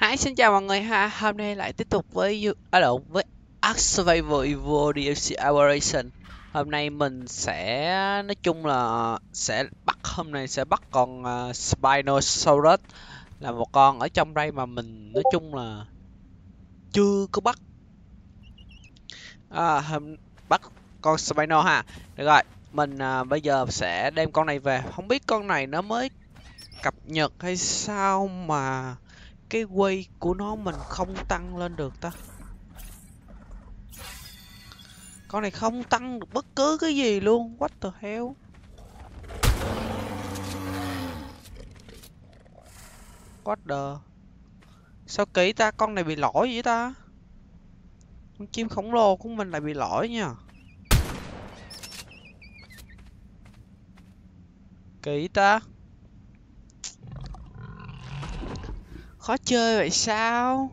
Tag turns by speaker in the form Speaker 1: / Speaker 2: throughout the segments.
Speaker 1: Hi, xin chào mọi người ha. Hôm nay lại tiếp tục với với Ark Survival Evo DLC Operation. Hôm nay mình sẽ nói chung là hôm nay sẽ bắt con Spinosaurus, là một con ở trong đây mà mình nói chung là chưa có bắt. Bắt con Spino ha. Được rồi, mình bây giờ sẽ đem con này về. Không biết con này nó mới cập nhật hay sao mà cái weight của nó mình không tăng lên được ta. Con này không tăng được bất cứ cái gì luôn. What the hell. What the. Sao kỳ ta, con này bị lỗi vậy ta. Con chim khổng lồ của mình lại bị lỗi nha. Kỳ ta. Khó chơi vậy sao.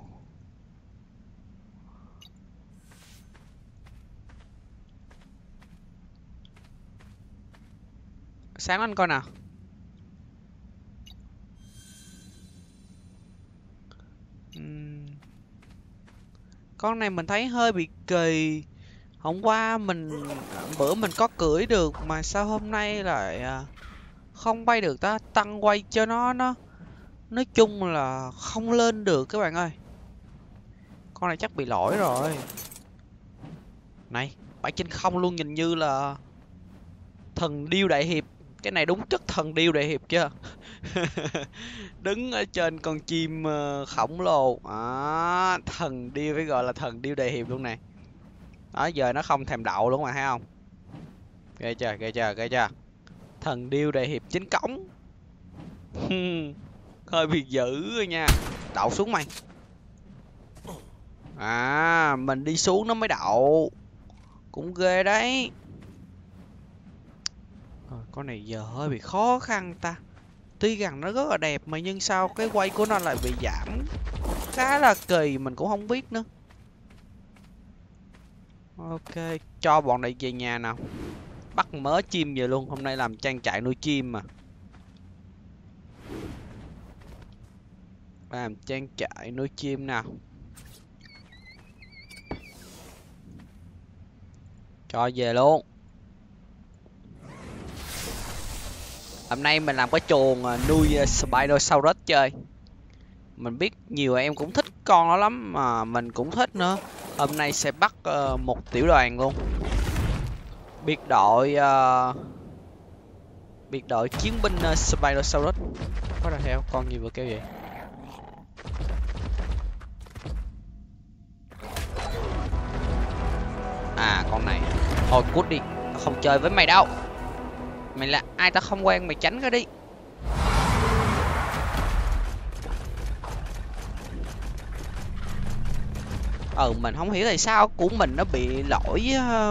Speaker 1: Sáng anh coi nào. Con này mình thấy hơi bị kỳ. Hôm qua bữa mình có cưỡi được mà sao hôm nay lại không bay được ta. Tăng quay cho nó nói chung là không lên được các bạn ơi. Con này chắc bị lỗi rồi. Này, bay trên không luôn, nhìn như là thần điêu đại hiệp. Cái này đúng chất thần điêu đại hiệp chưa. Đứng ở trên con chim khổng lồ. Thần điêu, phải gọi là thần điêu đại hiệp luôn nè. Đó, giờ nó không thèm đậu luôn mà thấy không. Ghê chưa, ghê chưa, ghê chưa. Thần điêu đại hiệp chính cống. Hơi bị dữ rồi nha. Đậu xuống mày. Mình đi xuống nó mới đậu. Cũng ghê đấy. Con này giờ hơi bị khó khăn ta. Tuy rằng nó rất là đẹp mà nhưng sao cái quay của nó lại bị giảm khá là kỳ, mình cũng không biết nữa. Ok, cho bọn này về nhà nào. Bắt mớ chim về luôn, hôm nay làm trang trại nuôi chim mà. Làm trang trại nuôi chim nào. Cho về luôn. Hôm nay mình làm cái chuồng nuôi Spinosaurus chơi. Mình biết nhiều em cũng thích con nó lắm mà mình cũng thích nữa. Hôm nay sẽ bắt một tiểu đoàn luôn. Biệt đội chiến binh Spinosaurus. Có ra theo con gì vừa kêu vậy. Con này. Thôi cút đi, không chơi với mày đâu. Mày là ai ta không quen, mày tránh ra đi. Mình không hiểu tại sao của mình nó bị lỗi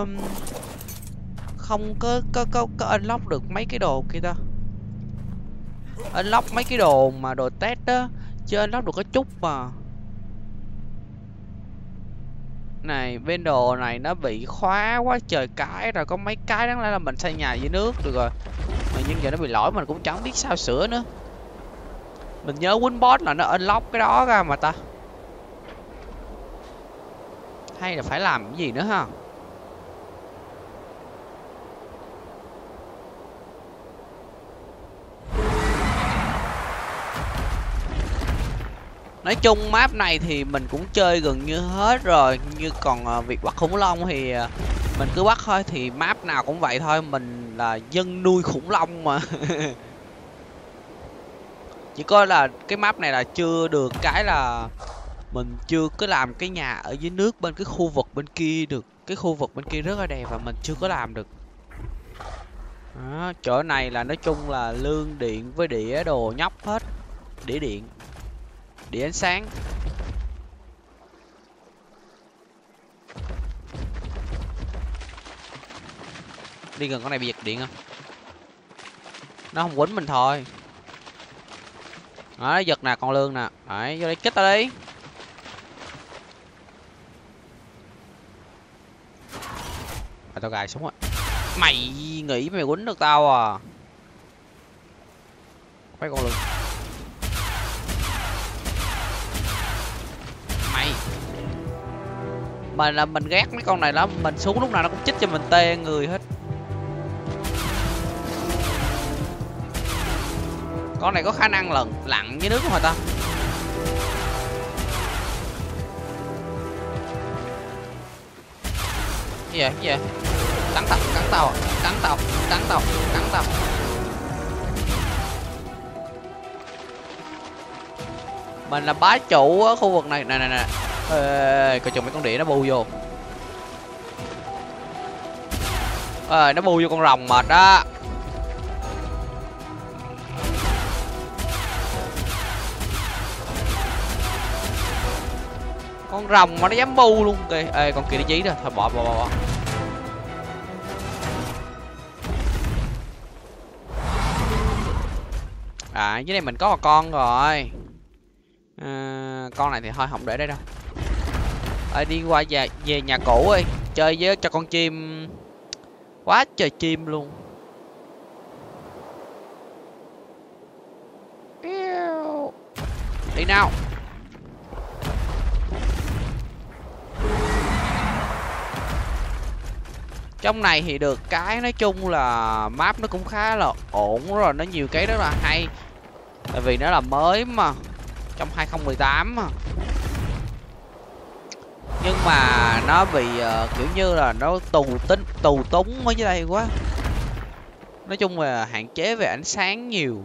Speaker 1: không có unlock được mấy cái đồ kia ta. Unlock mấy cái đồ mà đồ test đó chứ unlock được có chút mà. Này, bên đồ này nó bị khóa quá trời cái rồi, có mấy cái đáng lẽ là mình xây nhà dưới nước được rồi. Mà nhưng giờ nó bị lỗi mình cũng chẳng biết sao sửa nữa. Mình nhớ Winbot là nó unlock cái đó ra mà ta. Hay là phải làm cái gì nữa ha. Nói chung map này thì mình cũng chơi gần như hết rồi. Như còn việc bắt khủng long thì mình cứ bắt thôi. Thì map nào cũng vậy thôi. Mình là dân nuôi khủng long mà. Chỉ có là cái map này là chưa được cái là mình chưa có làm cái nhà ở dưới nước bên cái khu vực bên kia được. Cái khu vực bên kia rất là đẹp và mình chưa có làm được. Đó, chỗ này là nói chung là lương điện với đĩa đồ nhóc hết. Đĩa điện, đĩa ánh sáng. Đi gần con này bị giật điện không? Nó không quýnh mình thôi. Đó, giật nè, con lương nè. Đấy, vô đây kích tao đi. Tao gài súng rồi. Mày nghĩ mày quýnh được tao à? Mấy con lương. Mà là mình ghét mấy con này lắm, mình xuống lúc nào nó cũng chích cho mình tê người hết. Con này có khả năng lặn dưới nước không hả ta? Cái gì vậy? Cắn tàu, cắn tàu, cắn tàu, cắn tàu, cắn tàu. Mình là bá chủ ở khu vực này. Nè. Ê, coi chừng mấy con đĩa nó bu vô. Nó bu vô con rồng mệt đó. Con rồng mà nó dám bu luôn kìa. Ê, con kia nó chí rồi, thôi bỏ. Dưới đây mình có một con rồi. Con này thì thôi không để đây đâu. Đi qua về nhà cũ đi, chơi với cho con chim. Quá trời chim luôn. Đi nào. Trong này thì được cái nói chung là map nó cũng khá là ổn rồi, nó nhiều cái rất là hay. Tại vì nó là mới mà, trong 2018 mà. Nhưng mà nó bị kiểu như là nó tù túng ở dưới đây quá. Nói chung là hạn chế về ánh sáng nhiều.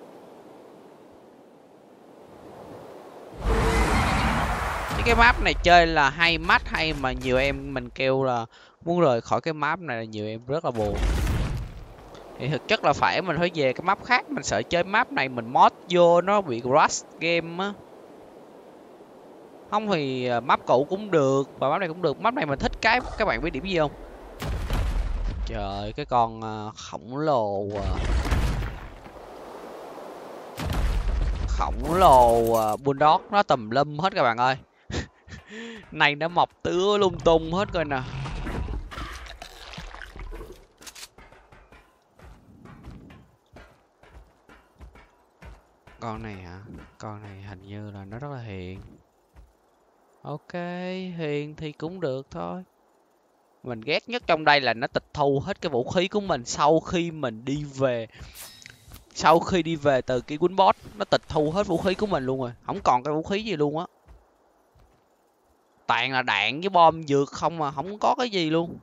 Speaker 1: Cái map này chơi là hay mắt hay mà nhiều em mình kêu là muốn rời khỏi cái map này, là nhiều em rất là buồn. Thì thực chất là mình phải về cái map khác, mình sợ chơi map này mình mod vô nó bị crash game á. Không thì map cũ cũng được và map này cũng được. Map này mình thích cái các bạn biết điểm gì không? Trời, cái con khổng lồ bulldog nó tùm lum hết các bạn ơi. Này nó mọc tứa lung tung hết coi nè. Con này hả? Con này hình như là nó rất là hiền. Ok, hiền thì cũng được thôi. Mình ghét nhất trong đây là nó tịch thu hết cái vũ khí của mình sau khi mình đi về. Sau khi đi về từ cái quýnh boss, nó tịch thu hết vũ khí của mình luôn rồi. Không còn cái vũ khí gì luôn á. Toàn là đạn với bom dược không mà, không có cái gì luôn.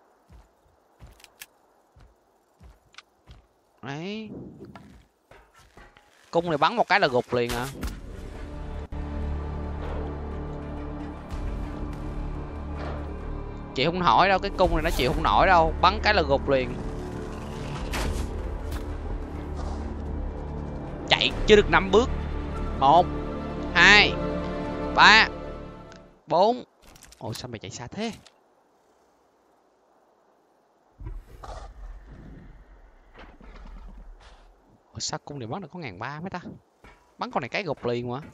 Speaker 1: Đấy. Cung này bắn một cái là gục liền à. Chị không hỏi đâu, cái cung này nó chịu không nổi đâu, bắn cái là gục liền. Chạy chưa được 5 bước. 1 2 3 4. Ôi sao mày chạy xa thế? Ủa sao cung này bắn được có 1300 mấy ta? Bắn con này cái gục liền mà.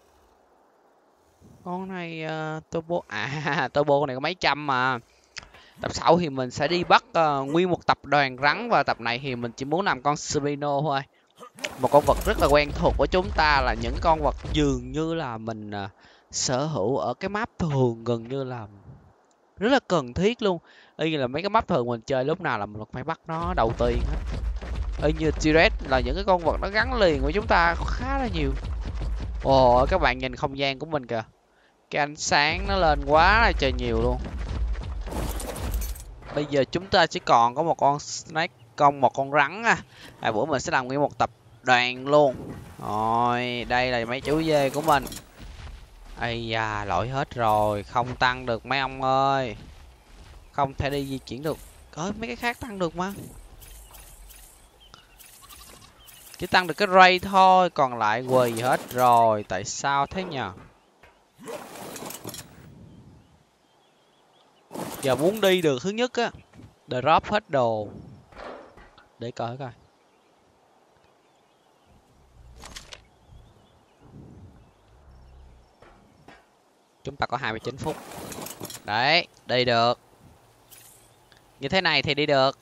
Speaker 1: Con này turbo turbo con này có mấy trăm mà. Tập sau thì mình sẽ đi bắt nguyên một tập đoàn rắn, và tập này thì mình chỉ muốn làm con Spino thôi. Một con vật rất là quen thuộc của chúng ta, là những con vật dường như là mình sở hữu ở cái map thường, gần như là rất là cần thiết luôn. Y như là mấy cái map thường mình chơi lúc nào là mình phải bắt nó đầu tiên hết. Y như T-Rex là những cái con vật nó gắn liền với chúng ta khá là nhiều. Ồ, các bạn nhìn không gian của mình kìa, cái ánh sáng nó lên quá là trời nhiều luôn. Bây giờ chúng ta chỉ còn có một con snake, một con rắn à. Bữa mình sẽ làm nguyên một tập đoàn luôn. Rồi, đây là mấy chú dê của mình. Ây da, lỗi hết rồi, không tăng được mấy ông ơi. Không thể đi di chuyển được. Mấy cái khác tăng được mà. Chỉ tăng được cái ray thôi, còn lại quỳ hết rồi. Tại sao thế nhờ? Giờ muốn đi được thứ nhất á, drop hết đồ. Để coi. Chúng ta có 29 phút. Đấy, đi được. Như thế này thì đi được.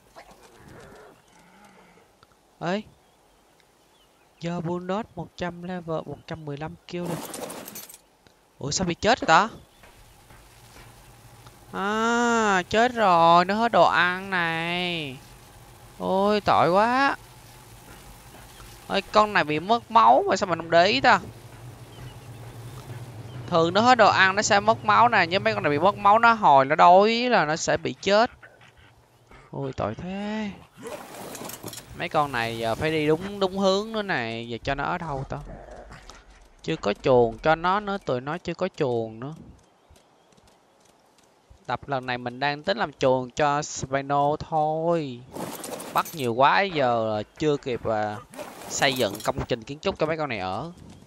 Speaker 1: Ấy. Giờ Bulldog 100 level 115 kill đi. Ủa sao bị chết rồi ta? À, chết rồi, nó hết đồ ăn này. Ôi, tội quá. Ôi, con này bị mất máu mà sao mình không để ý ta? Thường nó hết đồ ăn nó sẽ mất máu nè, nhưng mấy con này bị mất máu nó hồi nó đói là nó sẽ bị chết. Ôi, tội thế. Mấy con này giờ phải đi đúng hướng nữa này, giờ cho nó ở đâu ta? Chưa có chuồng cho nó nữa, tụi nó chưa có chuồng nữa. Tập lần này mình đang tính làm chuồng cho Spino thôi. Bắt nhiều quá giờ là chưa kịp xây dựng công trình kiến trúc cho mấy con này ở.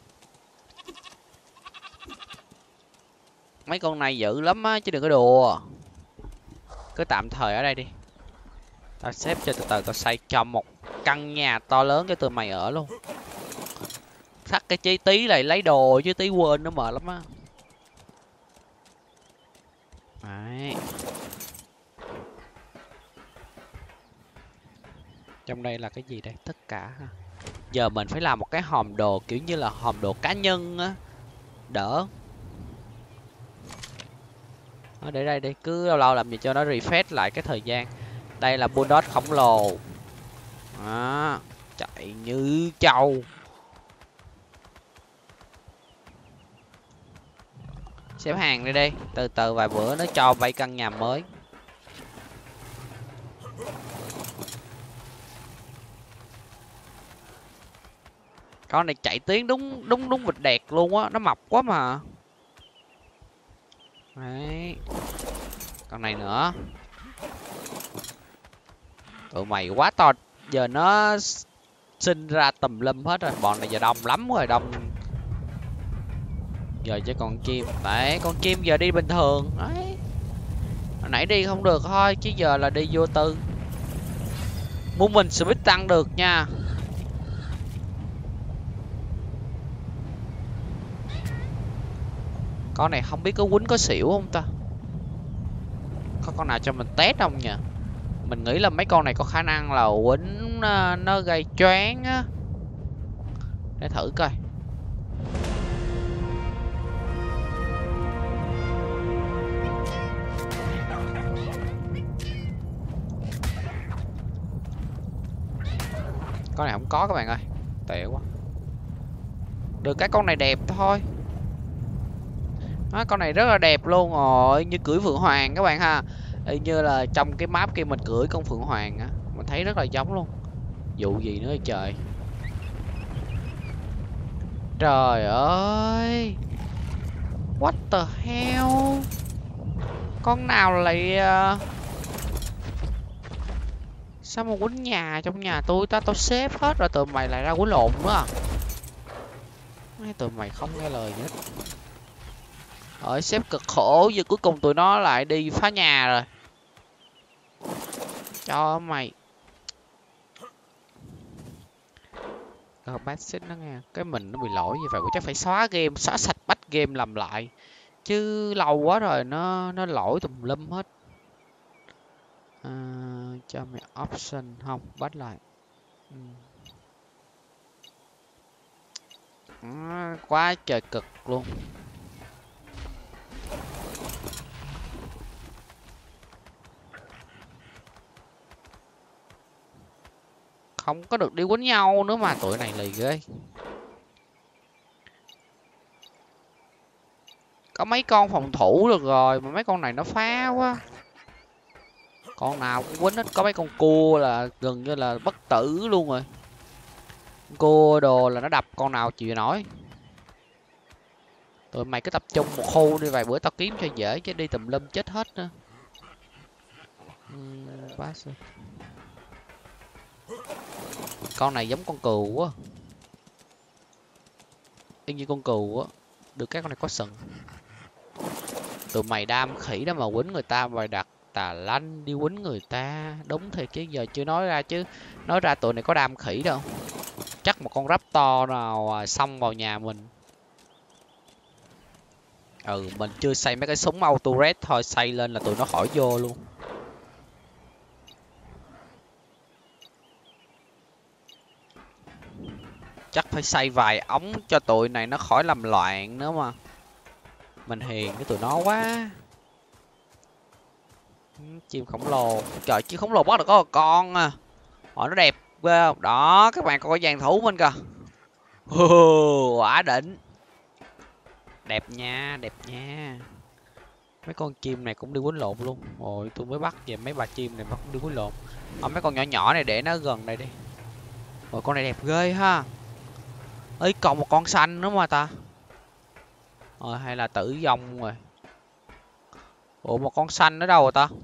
Speaker 1: Mấy con này dữ lắm á, chứ đừng có đùa. Cứ tạm thời ở đây đi. Tao xếp cho từ từ, tao xây cho một căn nhà to lớn cho tụi mày ở luôn. Thắt cái chi tí này lấy đồ chứ tí quên nó mệt lắm á. Đấy. Trong đây là cái gì đây? Tất cả ha. Giờ mình phải làm một cái hòm đồ kiểu như là hòm đồ cá nhân á. Đỡ. Để đây đi, cứ lâu lâu làm gì cho nó refresh lại cái thời gian. Đây là bulldog khổng lồ. Đó, chạy như trâu. Xếp hàng đi đi, từ từ vài bữa nó cho vay căn nhà mới. Con này chạy tiếng đúng vịt đẹt luôn á, nó mập quá mà. Đấy. Con này nữa. Tụi mày quá to, giờ nó sinh ra tùm lum hết rồi, bọn này giờ đông lắm rồi, đông. Giờ cho con chim, đấy, con chim giờ đi bình thường, đấy. Hồi nãy đi không được thôi, chứ giờ là đi vô tư. Muốn mình speed tăng được nha. Con này không biết có quýnh có xỉu không ta? Có con nào cho mình test không nhỉ? Mình nghĩ là mấy con này có khả năng là quýnh nó gây choáng á. Để thử coi. Con này không có các bạn ơi. Tệ quá. Được cái con này đẹp thôi. Đó, con này rất là đẹp luôn rồi, như cưỡi phượng hoàng các bạn ha. Y như là trong cái map kia mình cưỡi con phượng hoàng á, mình thấy rất là giống luôn. Vụ gì nữa trời. Trời ơi. What the hell. Con nào lại sao mà quýnh nhà trong nhà tôi ta, tôi xếp hết rồi tụi mày lại ra quýnh lộn nữa à? Mấy tụi mày không nghe lời gì hết. Ở xếp cực khổ, giờ cuối cùng tụi nó lại đi phá nhà rồi. Cho mày. Bát xích nó nghe. Cái mình nó bị lỗi như vậy, chắc phải xóa game, xóa sạch bắt game làm lại. Chứ lâu quá rồi nó lỗi tùm lum hết. Cho mày option không, bắt lại. Quá trời cực luôn. Không có được đi quýnh nhau nữa mà, tụi này lì ghê. Có mấy con phòng thủ được rồi mà mấy con này nó phá quá. Con nào cũng quýnh hết, có mấy con cua là gần như là bất tử luôn rồi. Cua đồ là nó đập con nào chịu nổi. Tụi mày cứ tập trung một khu đi, vài bữa tao kiếm cho dễ chứ đi tùm lum chết hết nữa. Con này giống con cừu quá. Y như con cừu á. Được các con này có sừng. Tụi mày đam khỉ đó mà quýnh người ta, mày đặt tà lanh đi quýnh người ta. Đúng thiệt chứ giờ chưa nói ra chứ. Nói ra tụi này có đam khỉ đâu. Chắc một con raptor nào xông vào nhà mình. Mình chưa xây mấy cái súng auto red thôi, xây lên là tụi nó khỏi vô luôn. Chắc phải xây vài ống cho tụi này nó khỏi làm loạn nữa mà. Mình hiền với tụi nó quá. Chim khổng lồ. Trời, chim khổng lồ bắt được có một con à. Họ nó đẹp ghê không? Đó, các bạn coi dàn thủ mình kìa. Quả đỉnh. Đẹp nha, đẹp nha. Mấy con chim này cũng đi quýnh lộn luôn. Ôi, tôi mới bắt về mấy bà chim này mà cũng đi quýnh lộn. Mấy con nhỏ nhỏ này để nó gần đây đi. Ôi, con này đẹp ghê ha. Ơi, còn một con xanh nữa mà ta. Hay là tử vong rồi. Ủa, một con xanh ở đâu rồi ta?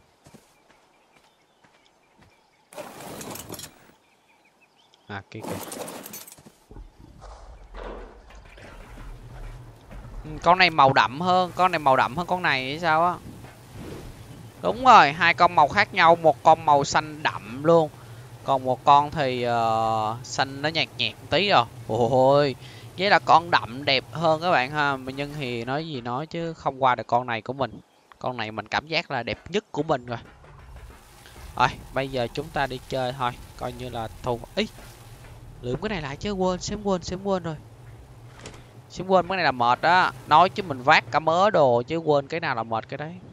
Speaker 1: Kìa kìa. Con này màu đậm hơn, con này hay sao á? Đúng rồi, hai con màu khác nhau, một con màu xanh đậm luôn, còn một con thì xanh nó nhạt nhạt tí rồi. Ôi, vậy là con đậm đẹp hơn các bạn ha. Nhưng thì nói gì nói chứ không qua được con này của mình. Con này mình cảm giác là đẹp nhất của mình rồi. Rồi, bây giờ chúng ta đi chơi thôi, coi như là thu. Ý, lượm cái này lại chứ quên, xém quên rồi. Xém quên cái này là mệt á, nói chứ mình vác cả mớ đồ chứ quên cái nào là mệt cái đấy.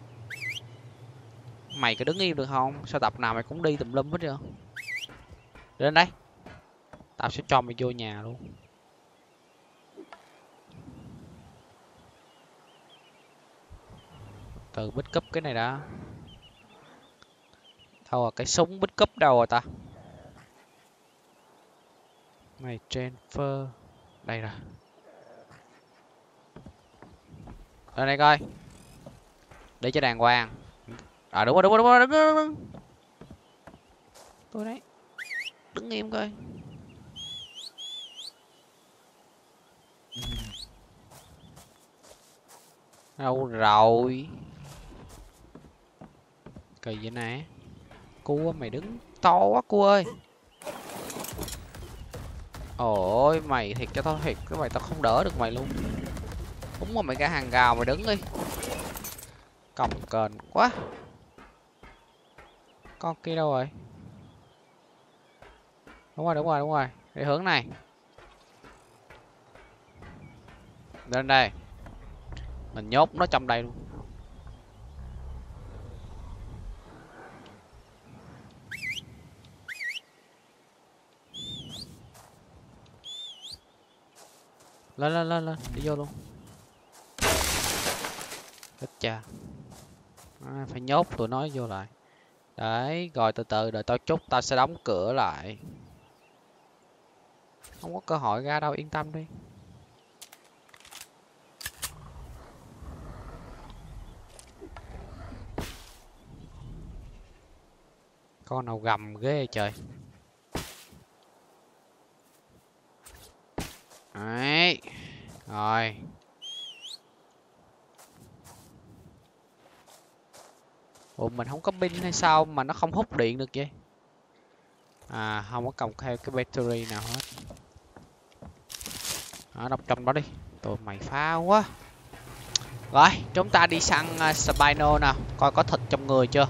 Speaker 1: Mày cứ đứng im được không? Sao tập nào mày cũng đi tùm lum hết trơn. Đến đây, tao sẽ cho mày vô nhà luôn. Từ bích cúp cái này đã. Thôi cái súng bích cúp đâu rồi ta? Mày transfer đây rồi. Lên đây coi. Để cho đàng hoàng. Đúng rồi. Tôi đấy. Đứng im coi. Đâu rồi? Kỳ vậy nè. Cua mày đứng to quá cua ơi. Ôi mày thiệt cho tao thiệt, cái mày tao không đỡ được mày luôn. Đúng rồi, mày cả hàng gào mày đứng đi. Còng kềnh quá. Con kia đâu rồi? Đúng rồi. Để hướng này. Lên đây. Mình nhốt nó trong đây luôn. Lên, đi vô luôn. Chết cha. Phải nhốt tụi nó vô lại. Đấy, rồi từ từ đợi tao chút, tao sẽ đóng cửa lại. Không có cơ hội ra đâu, yên tâm đi. Con nào gầm ghê trời. Đấy. Rồi. Ủa mình không có pin hay sao mà nó không hút điện được vậy? Không có cầm theo cái battery nào hết. Đọc trong đó đi. Tụi mày phá quá. Rồi, chúng ta đi săn Spino nào, coi có thịt trong người chưa.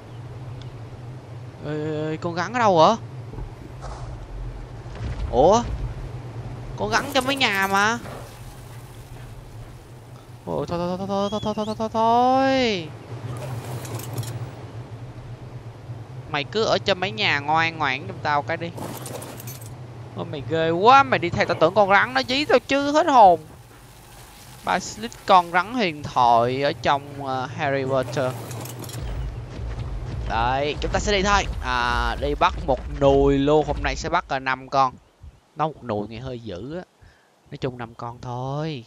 Speaker 1: Ê, con rắn ở đâu hả? Ủa? Con rắn trong mấy nhà mà. Ôi thôi. Mày cứ ở trên mấy nhà ngoan ngoãn giùm tao cái đi. Ôi mày ghê quá, mày đi theo tao tưởng con rắn nó dí tao chứ, hết hồn. Basilisk, con rắn huyền thoại ở trong Harry Potter. Đấy, chúng ta sẽ đi thôi. Đi bắt một nùi luôn, hôm nay sẽ bắt 5 con. Nó một nùi nghe hơi dữ á. Nói chung 5 con thôi.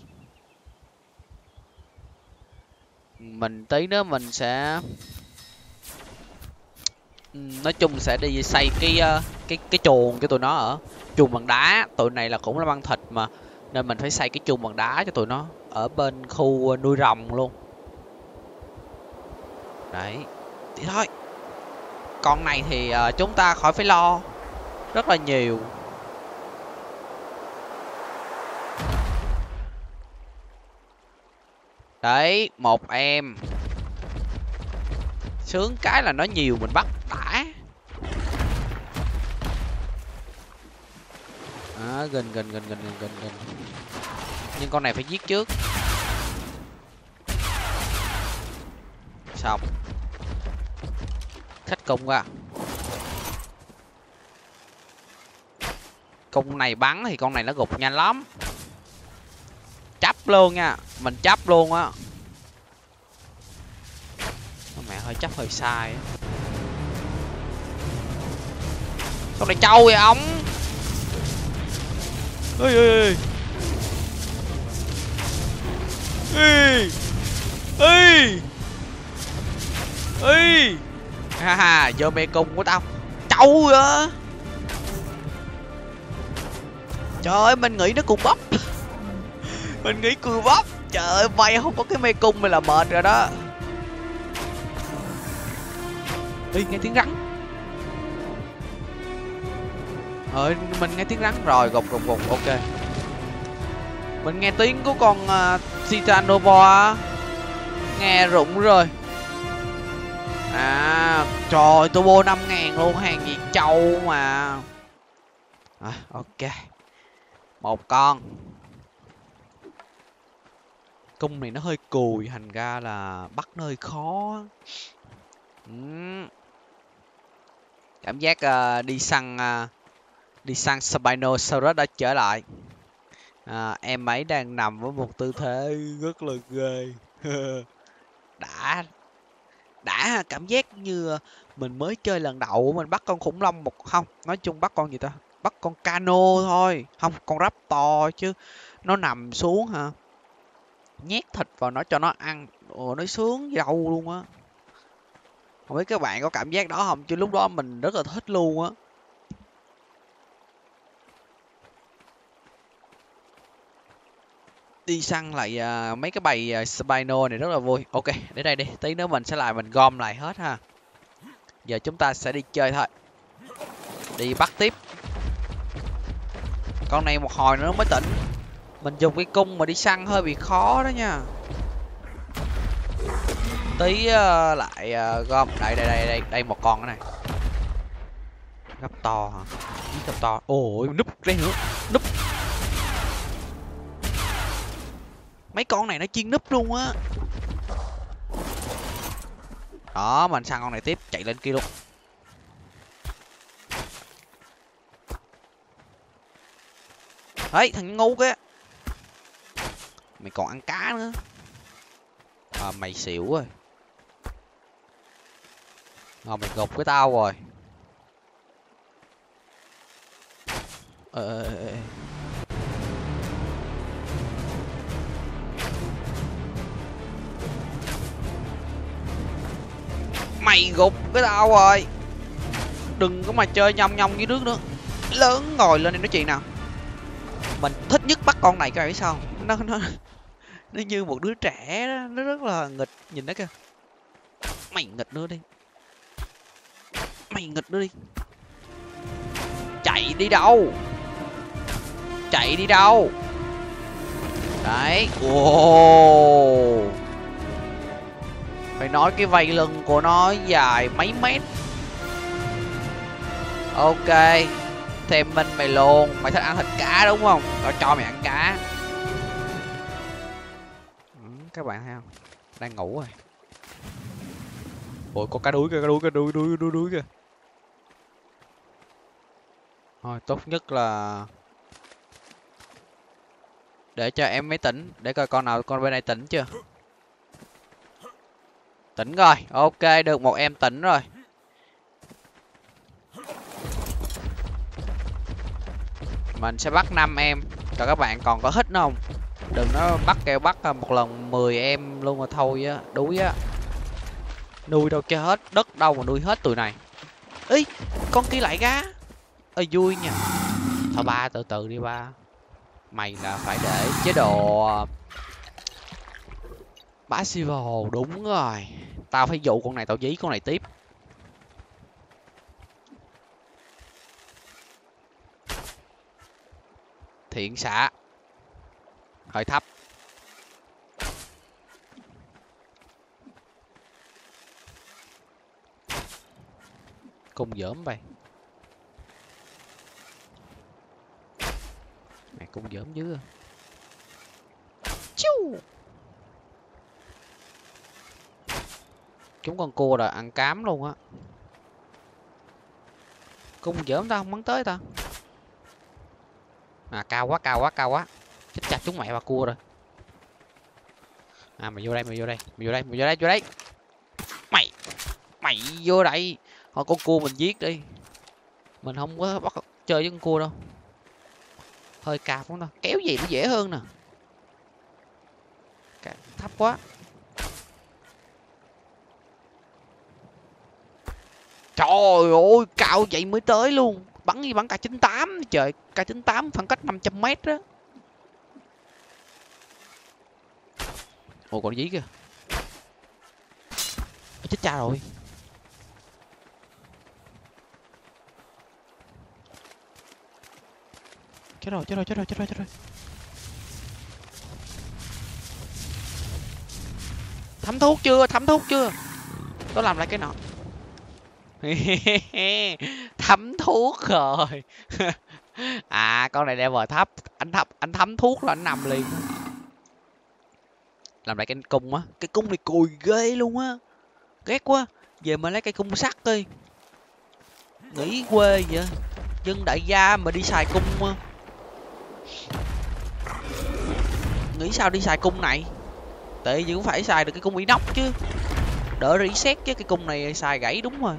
Speaker 1: Mình tí nữa mình sẽ nói chung sẽ đi xây cái chuồng cho tụi nó ở. Chuồng bằng đá, tụi này là cũng là ăn thịt mà, nên mình phải xây cái chuồng bằng đá cho tụi nó ở bên khu nuôi rồng luôn. Đấy, thì thôi. Con này thì chúng ta khỏi phải lo rất là nhiều. Đấy, một em. Sướng cái là nó nhiều mình bắt đã. Gần. Nhưng con này phải giết trước. Xong. Khách cung ra. Cung này bắn thì con này nó gục nhanh lắm. Chấp luôn nha, mình chấp luôn á. Mẹ hơi chấp hơi sai á. Con này trâu vậy ông. Ê ê ê ê ê. Ha ha, vô mê cung của tao. Trâu á. Trời ơi, mình nghĩ nó cùng bắp. Mình nghĩ cùi bắp. Trời ơi, bay không có cái mê cung này là mệt rồi đó. Ê, nghe tiếng rắn. Mình nghe tiếng rắn rồi, gục, ok. Mình nghe tiếng của con Titanoboa. Nghe rụng rồi. À, trời, turbo 5.000 luôn, hàng gì trâu mà. Ok. Một con. Cung này nó hơi cùi, thành ra là bắt nó hơi khó. Cảm giác đi săn Spinosaurus đã trở lại. Em ấy đang nằm với một tư thế rất là ghê. đã cảm giác như mình mới chơi lần đầu, mình bắt con khủng long không, nói chung bắt con gì ta, bắt con cano thôi, không, con raptor chứ. Nó nằm xuống hả, nhét thịt vào nó cho nó ăn, nó sướng dâu luôn á. Không biết các bạn có cảm giác đó không, chứ lúc đó mình rất là thích luôn á. Đi săn lại mấy cái bầy Spino này rất là vui. Ok, đến đây đi, tí nữa mình sẽ lại mình gom lại hết ha. Giờ chúng ta sẽ đi chơi thôi. Đi bắt tiếp. Con này một hồi nữa nó mới tỉnh. Mình dùng cái cung mà đi săn hơi bị khó đó nha. Tí lại gom. Đây một con này. Gấp to hả? Gấp to. Ôi, núp đây nữa. Núp. Mấy con này nó chuyên núp luôn á. Đó, mình săn con này tiếp, chạy lên kia luôn. Đấy, thằng ngu kia. Mày còn ăn cá nữa. Mày xỉu rồi. Mày gục với tao rồi. Mày gục với tao rồi. Đừng có mà chơi nhông nhông dưới nước nữa. Lớn ngồi lên đi nói chuyện nào. Mình thích nhất bắt con này, các bạn biết sao không? Nó như một đứa trẻ đó, nó rất là nghịch, nhìn nó kìa. Mày nghịch nữa đi. Mày nghịch nữa đi. Chạy đi đâu? Chạy đi đâu? Đấy. Wow. Phải nói cái vây lưng của nó dài mấy mét. Ok. Thêm minh mày luôn. Mày thích ăn thịt cá đúng không? Tao cho mày ăn cá. Các bạn thấy không? Đang ngủ rồi. Ôi, có cá đuối kìa, đuối kìa. Thôi, tốt nhất là để cho em mới tỉnh, để coi con nào, con bên này tỉnh chưa. Tỉnh rồi, ok, được một em tỉnh rồi. Mình sẽ bắt 5 em. Còn các bạn còn có hít nữa không? Đừng nó bắt một lần 10 em luôn mà thôi á, đuối á. Nuôi đâu cho hết, đất đâu mà nuôi hết tụi này. Ý, con kia lại gá. Ơi vui nha. Thôi ba, từ từ đi ba. Mày là phải để chế độ passive, đúng rồi. Tao phải dụ con này, tao dí con này tiếp. Thiện xạ. Hơi thấp. Cung dởm vậy. Mày cung dởm dữ à. Chiu. Chúng con cua rồi ăn cám luôn á. Cung dởm ta không bắn tới ta. À cao quá, cao quá, cao quá. Chết chặt chúng mẹ bà cua rồi. À mày vô đây, mày vô đây, mày vô đây, mày vô đây, vô đây. Mày mày vô đây. Thôi con cua mình giết đi. Mình không có bắt chơi với con cua đâu. Hơi cao không đâu. Kéo gì nó dễ hơn nè. Thấp quá. Trời ơi, cao vậy mới tới luôn. Bắn gì bắn K98 trời, K98 khoảng cách 500 m đó. Ồ còn dí kìa. Chết cha rồi. Chết rồi, chết rồi, chết rồi, chết rồi, chết rồi. Thấm thuốc chưa, thấm thuốc chưa? Tôi làm lại cái nọ. Thấm thuốc rồi. À con này level thấp, anh thấm thuốc là anh nằm liền. Làm lại cái cung á, cái cung này cùi ghê luôn á, ghét quá. Về mà lấy cây cung sắt đi. Nghĩ quê vậy, dân đại gia mà đi xài cung. Nghĩ sao đi xài cung này, tại vì cũng phải xài được cái cung inox chứ, đỡ reset chứ cái cung này xài gãy đúng rồi.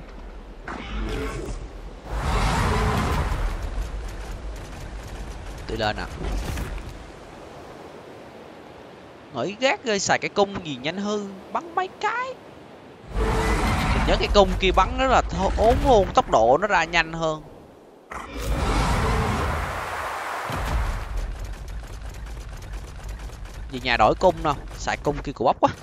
Speaker 1: Tự lên à. Nghĩ gác ơi, xài cái cung gì nhanh hư, bắn mấy cái. Mình nhớ cái cung kia bắn rất là ốm luôn, tốc độ nó ra nhanh hơn. Về nhà đổi cung nào, xài cung kia của bóc quá.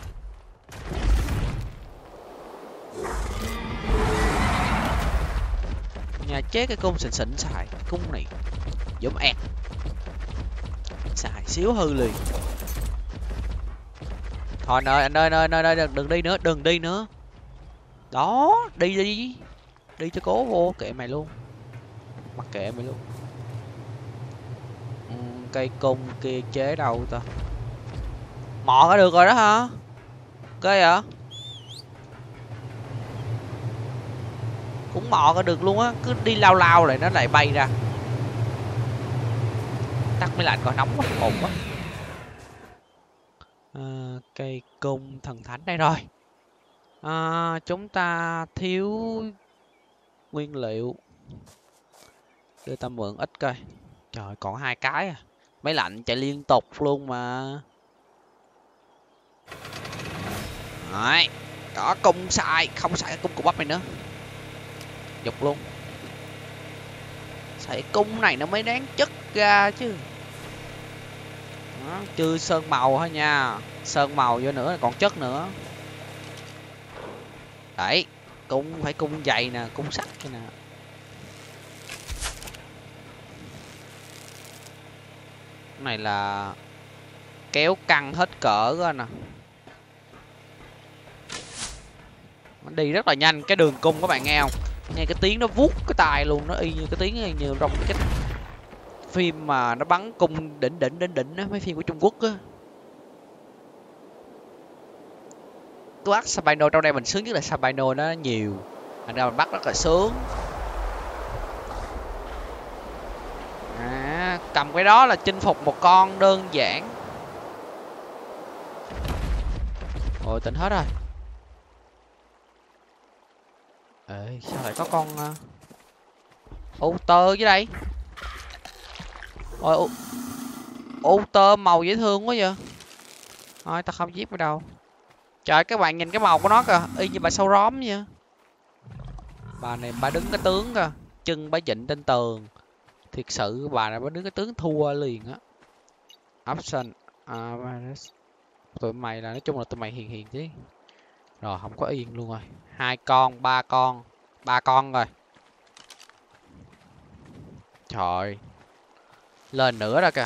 Speaker 1: Nhà chế cái cung xịn xịn xài, cái cung này giống ẹt. Xài xíu hư liền. Thôi anh ơi, đừng đi nữa, đừng đi nữa. Đó, đi đi. Đi cho cố vô, kệ mày luôn. Mặc kệ mày luôn. Cây cung kia chế đâu ta? Mò ra được rồi đó hả? Cây hả? Cũng mò ra được luôn á, cứ đi lao lao lại nó lại bay ra. Tắt máy lạnh còn nóng quá, ồn quá. Cây cung thần thánh đây rồi. Chúng ta thiếu nguyên liệu. Đưa ta mượn ít coi. Trời còn 2 cái à. Máy lạnh chạy liên tục luôn mà. Đấy, có cung xài, không xài cái cung của bắp này nữa. Dục luôn. Xài cung này nó mới đáng chất ra chứ. Đó, chưa sơn màu thôi nha. Sơn màu vô nữa còn chất nữa. Đấy, cung phải cung dày nè, cung sắt kia nè. Cái này là kéo căng hết cỡ rồi nè. Nó đi rất là nhanh cái đường cung các bạn nghe không? Nghe cái tiếng nó vuốt cái tai luôn, nó y như cái tiếng như trong cái phim mà nó bắn cung đỉnh á, mấy phim của Trung Quốc á. Tôi bắt Sabino trong đây mình sướng nhất là Sabino nó nhiều, thành ra mình bắt rất là sướng. Cầm cái đó là chinh phục một con đơn giản. Ôi tỉnh hết rồi. Ê, sao lại có con ô tơ dưới đây? Ôi ô tơ màu dễ thương quá vậy. Thôi ta không giết vào đâu. Trời các bạn nhìn cái màu của nó kìa, y như bà sâu róm vậy. Bà này bà đứng cái tướng kìa, chân bà dịnh trên tường. Thiệt sự bà này bà đứng cái tướng thua liền á. Option tụi mày là nói chung là tụi mày hiền chứ. Rồi không có yên luôn rồi. 2 con, 3 con. 3 con rồi. Trời. Lên nữa ra kìa.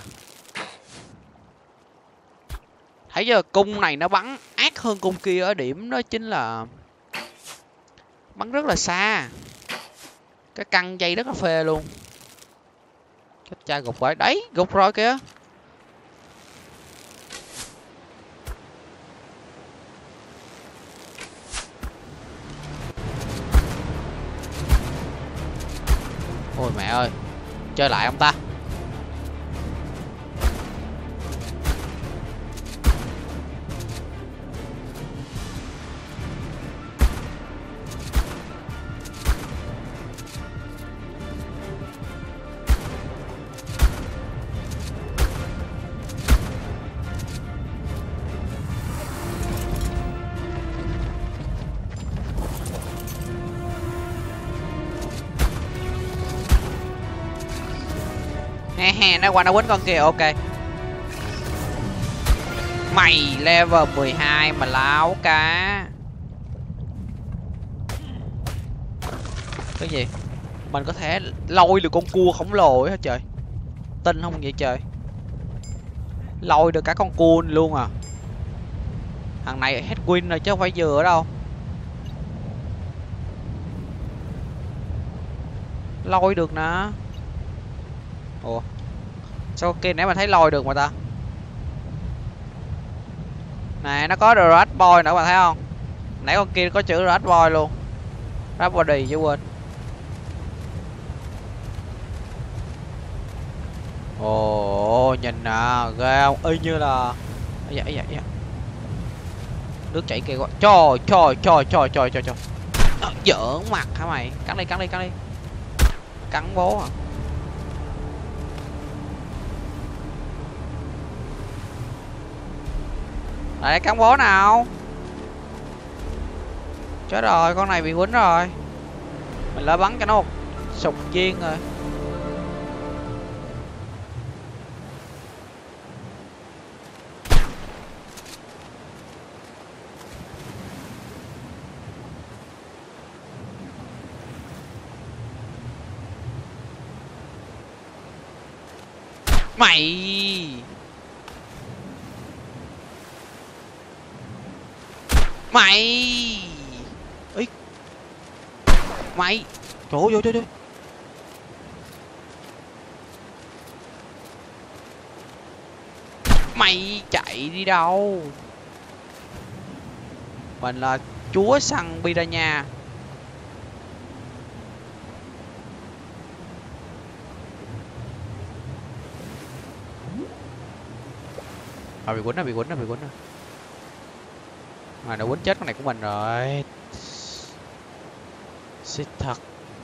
Speaker 1: Thấy chưa, cung này nó bắn ác hơn cung kia ở điểm đó chính là bắn rất là xa. Cái căng dây rất là phê luôn. Chết cha gục rồi. Đấy, gục rồi kìa. Mẹ ơi, chơi lại ông ta. He, nó qua nó quýnh con kia. Ok, mày level 12 mà láo cá. Cái gì? Mình có thể lôi được con cua khổng lồ ấy hả trời? Tin không vậy trời? Lôi được cả con cua luôn à? Thằng này hết win rồi chứ không phải vừa ở đâu. Lôi được nè. Ủa, sao con kia nãy mà thấy lôi được mà ta? Này, nó có Rat Boy nữa mà thấy không? Nãy con kia có chữ Rat Boy luôn. Rat Body chứ quên. Ồ, nhìn nè, ghê không? Y như là... Dạ. Nước chảy kia quá. Trời. Giỡn mặt hả mày? Cắn đi. Cắn bố à? Đây, cắn bố nào. Chết rồi, con này bị quýnh rồi. Mình đã bắn cho nó một sục viên rồi. Mày ấy, mày trời. Mày chạy đi đâu? Mình là chúa săn piranha. Bị quýnh rồi. Mà nó quýnh chết con này của mình rồi. Xịt thật.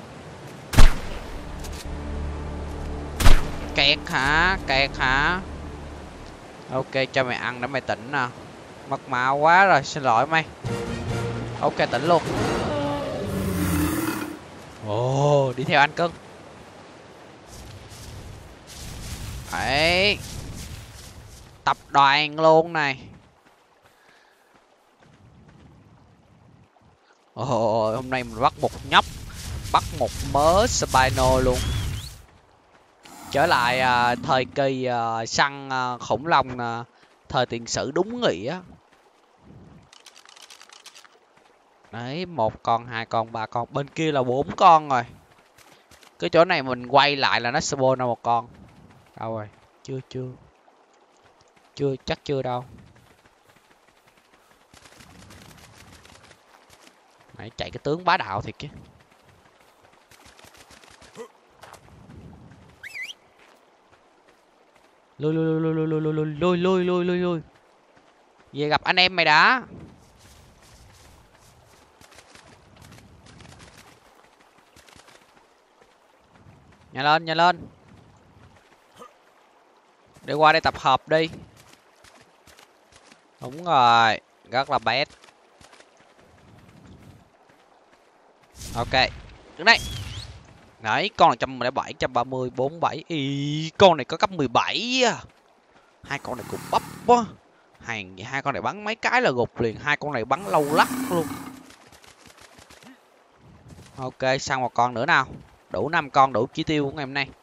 Speaker 1: Kẹt hả? Ok, cho mày ăn để mày tỉnh nè. Mất máu quá rồi, xin lỗi mày. Ok, tỉnh luôn. Ồ, đi theo anh cưng. Đấy, tập đoàn luôn này. Ồ, hôm nay mình bắt một nhóc, bắt một mớ Spino luôn. Trở lại thời kỳ săn khủng long thời tiền sử đúng nghĩa. Đấy, 1 con, 2 con, 3 con. Bên kia là 4 con rồi. Cái chỗ này mình quay lại là nó spawn ra 1 con. Đâu rồi? Chưa, chắc chưa đâu. Nãy chạy cái tướng bá đạo thiệt chứ. Lui. Về gặp anh em mày đã. Nhanh lên. Đi qua đây tập hợp đi. Đúng rồi, rất là bét. Ok, đứng đây. Đấy, con là 107, 130, 47. Ý, con này có cấp 17 à. Hai con này cũng bắp quá. Hai con này bắn mấy cái là gục liền. Hai con này bắn lâu lắc luôn. Ok, sang 1 con nữa nào. Đủ 5 con, đủ chỉ tiêu của ngày hôm nay.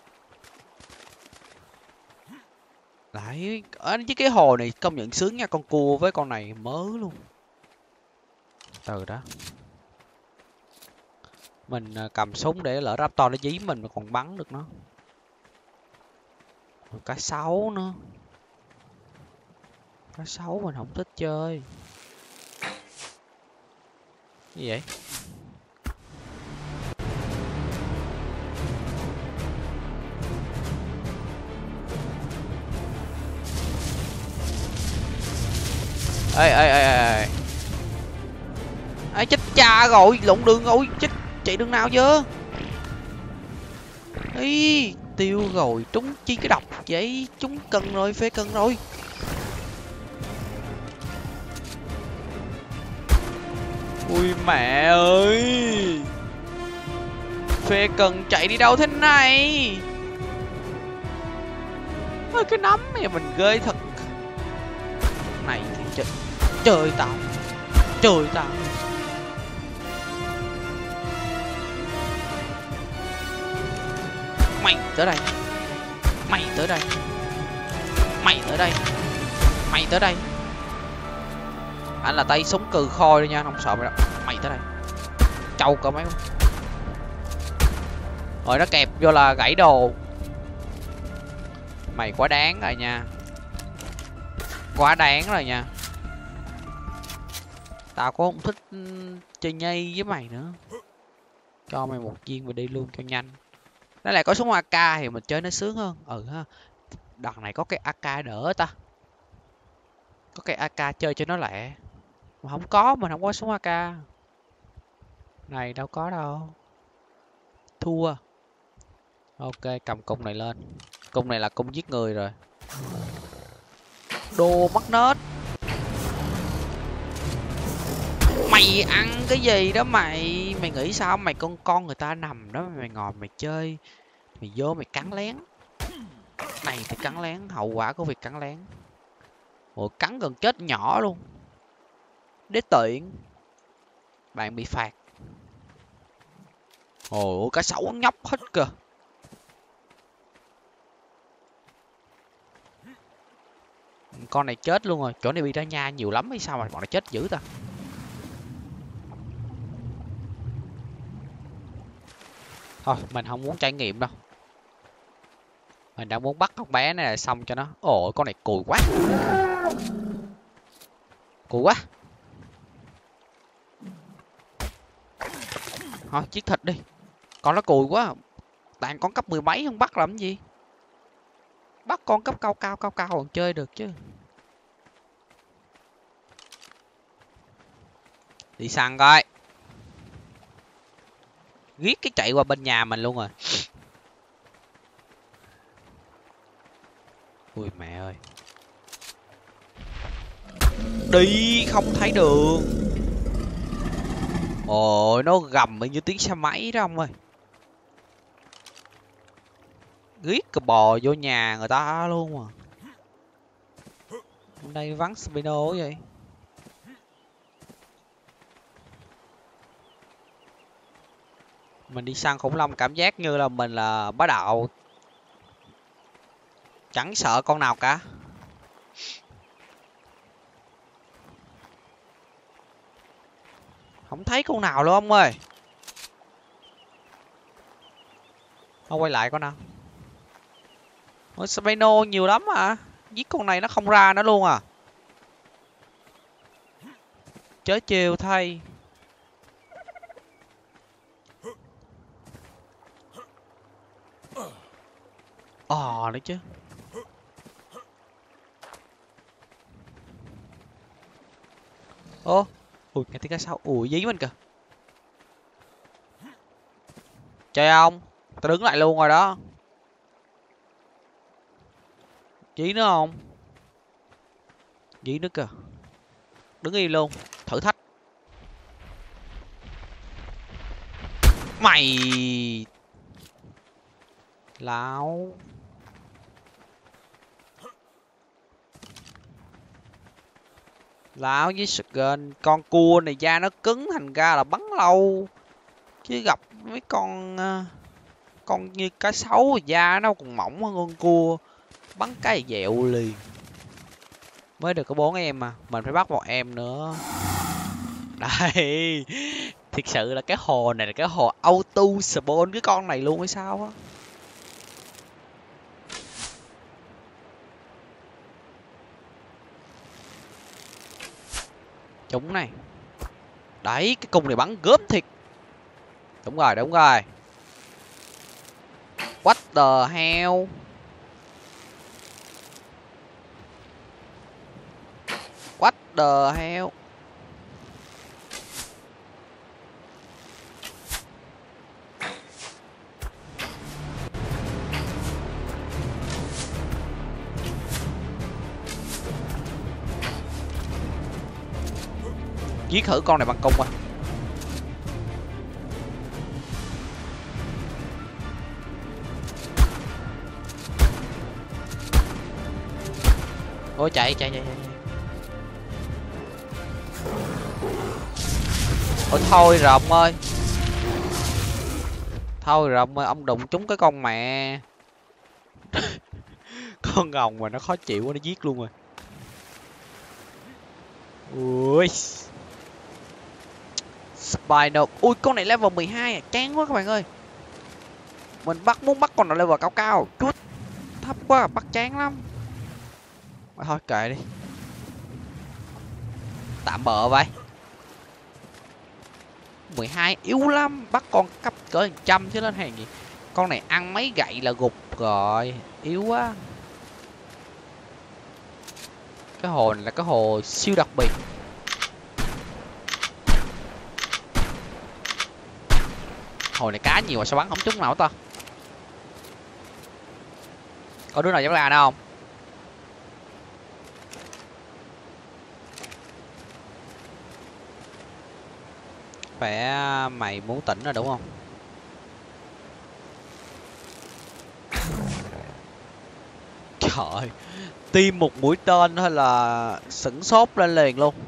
Speaker 1: Đấy, ở cái hồ này công nhận sướng nha. Con cua với con này mớ luôn. Từ đó mình cầm súng để lỡ Raptor nó dí mình mà còn bắn được nó. Cá sấu nữa. Cá sấu mình không thích chơi. Gì vậy? Ê ê ê ê. Ê chết cha rồi, lộn đường rồi, chết chạy đường nào chứ? Ý, tiêu rồi, trúng chi cái độc vậy, trúng cần rồi, phê cần rồi. Ui mẹ ơi. Phê cần chạy đi đâu thế này? Ôi cái nấm này mình ghê thật. Này thì chơi tao. Chơi tao. Mày tới đây. Mày tới đây. Mày tới đây. Mày tới đây. Anh là tay súng cừ khôi thôi nha, không sợ mày đâu. Mày tới đây. Trâu cơ mấy. Rồi nó kẹp vô là gãy đồ. Mày quá đáng rồi nha. Quá đáng rồi nha. Tao cũng không thích chơi nhây với mày nữa. Cho mày một viên và đi luôn cho nhanh. Nó lại có súng AK thì mình chơi nó sướng hơn. Ừ ha. Đợt này có cái AK đỡ ta. Có cái AK chơi cho nó lẹ. Mà không có, mình không có súng AK. Này đâu có đâu. Thua. Ok, cầm cung này lên. Cung này là cung giết người rồi. Đồ mắc nết. Mày ăn cái gì đó mày? Mày nghĩ sao mày con người ta nằm đó mày ngồi mày chơi. Mày vô mày cắn lén. Này thì cắn lén, hậu quả của việc cắn lén. Ủa cắn gần chết nhỏ luôn. Đế tiện. Bạn bị phạt. Ồ cá sấu nhóc hết kìa. Con này chết luôn rồi. Chỗ này bị ra nha nhiều lắm hay sao mà bọn này chết dữ ta. Thôi mình không muốn trải nghiệm đâu. Mình đang muốn bắt con bé này là xong cho nó. Ồ con này cùi quá. Cùi quá. Thôi giết thịt đi. Con nó cùi quá. Toàn con cấp 10 mấy không bắt làm gì. Bắt con cấp cao còn chơi được chứ. Đi săn coi. Giết cái chạy qua bên nhà mình luôn rồi. Ui mẹ ơi. Đi không thấy đường. Ôi nó gầm như tiếng xe máy đó ông ơi. Giết cái bò vô nhà người ta luôn à. Hôm nay vắng Spino vậy. Mình đi săn khủng long cảm giác như là mình là bá đạo. Chẳng sợ con nào cả. Không thấy con nào luôn ông ơi. Không quay lại con nào. Ôi Spino nhiều lắm à. Giết con này nó không ra nữa luôn à. Chớ chiều thay. Nữa chứ. Ô. Ui nghe tiếng cá sấu. Ui dí mình kìa. Chơi không? Tao đứng lại luôn rồi đó. Dí nữa không? Dí nữa kìa. Đứng im luôn. Thử thách. Mày. Lão. Lão với Sgun. Con cua này da nó cứng thành ra là bắn lâu. Chứ gặp mấy con như cá sấu da nó còn mỏng hơn con cua. Bắn cái dẹo liền. Mới được có 4 em mà. Mình phải bắt một em nữa. Đây. Thiệt sự là cái hồ này là cái hồ auto spawn cái con này luôn hay sao á. Chúng này. Đấy cái cung này bắn gớm thiệt. Đúng rồi đúng rồi. What the hell. What the hell. Giết thử con này bằng cung à. Ôi chạy. Ôi thôi rồng ơi. Thôi rồng ơi, ông đụng trúng cái con mẹ. Con rồng mà nó khó chịu quá, nó giết luôn rồi. Ui. Spino. Ui con này level 12 à, chán quá các bạn ơi. Mình muốn bắt con nào level cao. Chút thấp quá, bắt chán lắm. Mà thôi kệ đi. Tạm bợ vậy. 12 yếu lắm, bắt con cấp cỡ 100 chứ lên hàng gì. Con này ăn mấy gậy là gục rồi, yếu quá. Cái hồ này là cái hồ siêu đặc biệt. Hồ này cá nhiều mà sao bắn không trúng nào ta. Có đứa nào dám ra đâu không? Phải mày muốn tỉnh rồi đúng không? Trời ơi, tiêm một mũi tên thôi là sửng sốt lên liền luôn.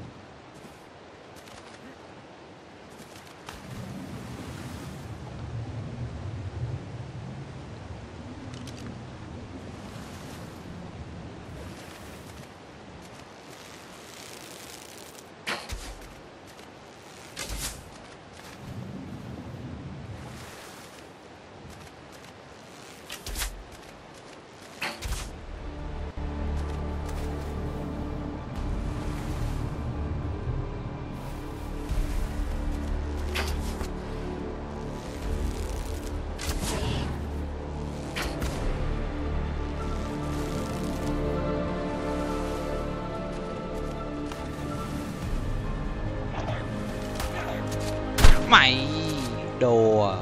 Speaker 1: Mày đùa.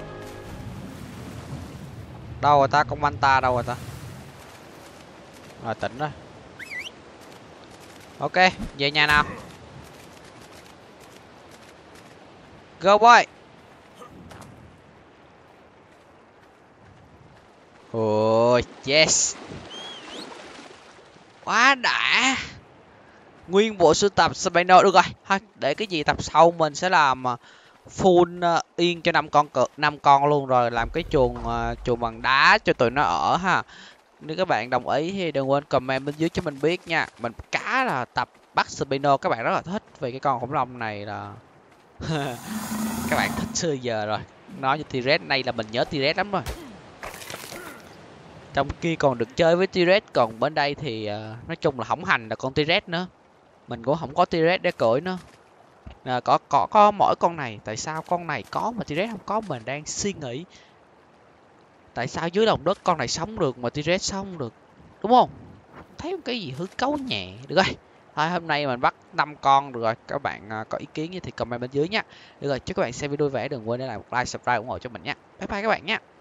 Speaker 1: Đâu rồi ta, con anh ta đâu rồi ta? Rồi tỉnh rồi. Ok, về nhà nào. Go boy. Ôi yes. Quá đã. Nguyên bộ sưu tập Spino được rồi. Thôi để cái gì tập sau mình sẽ làm full yên cho 5 con luôn, rồi làm cái chuồng bằng đá cho tụi nó ở ha. Nếu các bạn đồng ý thì đừng quên comment bên dưới cho mình biết nha. Mình cá là tập bắt Spino các bạn rất là thích, vì cái con khủng long này là các bạn thích xưa giờ rồi. Nói như T-Rex này là mình nhớ T-Rex lắm rồi. Trong kia còn được chơi với T-Rex, còn bên đây thì nói chung là hỏng hành là con T-Rex nữa. Mình cũng không có T-Rex để cưỡi nữa. Có mỗi con này, tại sao con này có mà T-Rex không có, mình đang suy nghĩ. Tại sao dưới lòng đất con này sống được mà T-Rex sống được, đúng không? Thấy cái gì hư cấu nhẹ. Được rồi. Thôi hôm nay mình bắt 5 con được rồi. Các bạn có ý kiến thì comment bên dưới nha. Được rồi, chúc các bạn xem video vui vẻ, đừng quên để lại một like, subscribe ủng hộ cho mình nha. Bye bye các bạn nha.